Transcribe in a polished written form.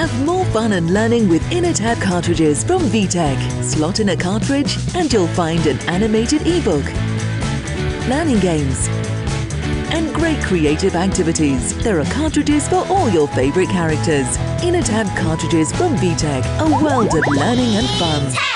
Have more fun and learning with InnoTab cartridges from VTech. Slot in a cartridge and you'll find an animated ebook, learning games, and great creative activities. There are cartridges for all your favorite characters. InnoTab cartridges from VTech, a world of learning and fun.